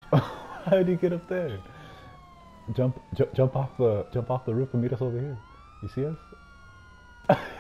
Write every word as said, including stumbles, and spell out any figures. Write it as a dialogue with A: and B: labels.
A: How did he get up there? Jump, ju jump off the, jump off the roof and meet us over here. You see us?